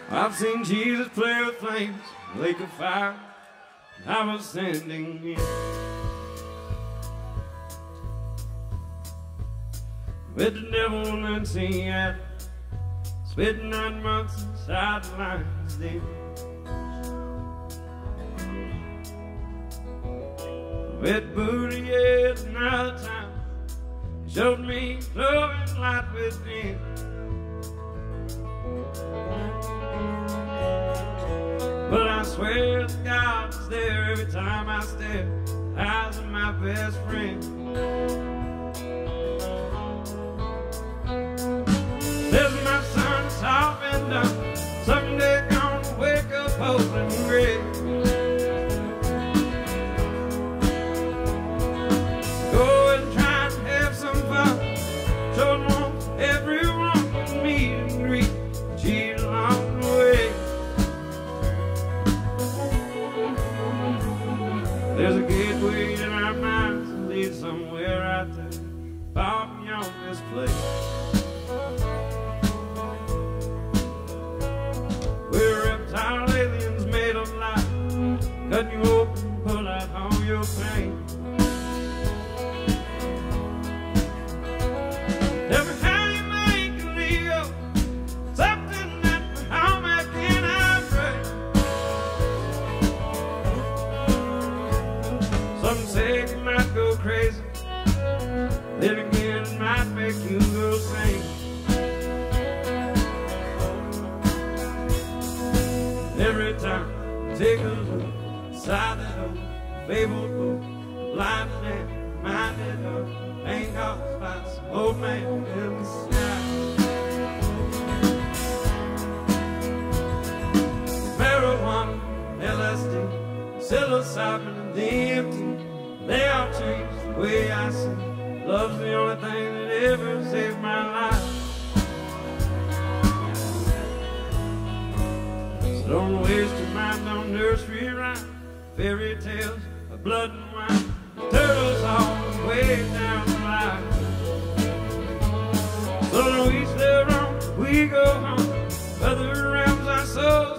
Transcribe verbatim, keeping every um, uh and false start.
I've seen Jesus play with flames, lake of fire, and I was standing in. With the devil on Lindsley at spent nine months inside the lion's den. With booty at another time, he showed me love and light within. But I swear that God is there every time I stare in the eyes of my best friend. Says my son, it's all been done. Someday gonna wake up hoping great. Go and try and have some fun. Show them everyone can meet and greet. Cheat along the way. There's a gateway in our minds that leads somewhere out there, far beyond this place. We're reptile aliens made of light, cut you open, pull out all your pain. Every time you make a Leo, something that how much can I pray? Some say you might go crazy, then again it might make you go sane. Every time you take a look inside that old fabled book, blind man reminded of pain caused by some old man in the sky. Marijuana, L S D, psilocybin, and D M T, they all changed the way I see. Love's the only thing that ever saved my life. So don't waste your mind on nursery rhyme, fairy tales of blood and wine, turtles all the way down the line. So to each their own, we go home. Other realms our souls